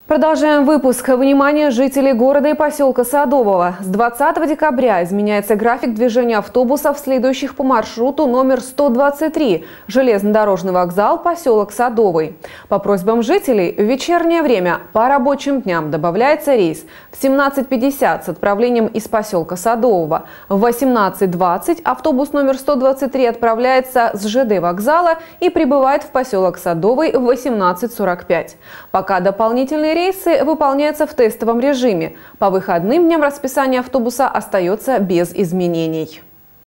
Продолжаем выпуск. Внимание жителей города и поселка Садового. С 20 декабря изменяется график движения автобусов, следующих по маршруту номер 123 железнодорожный вокзал, поселок Садовый. По просьбам жителей в вечернее время по рабочим дням добавляется рейс в 17:50 с отправлением из поселка Садового. В 18:20 автобус номер 123 отправляется с ЖД вокзала и прибывает в поселок Садовый в 18:45. Пока дополнительные рейсы выполняются в тестовом режиме. По выходным дням расписание автобуса остается без изменений.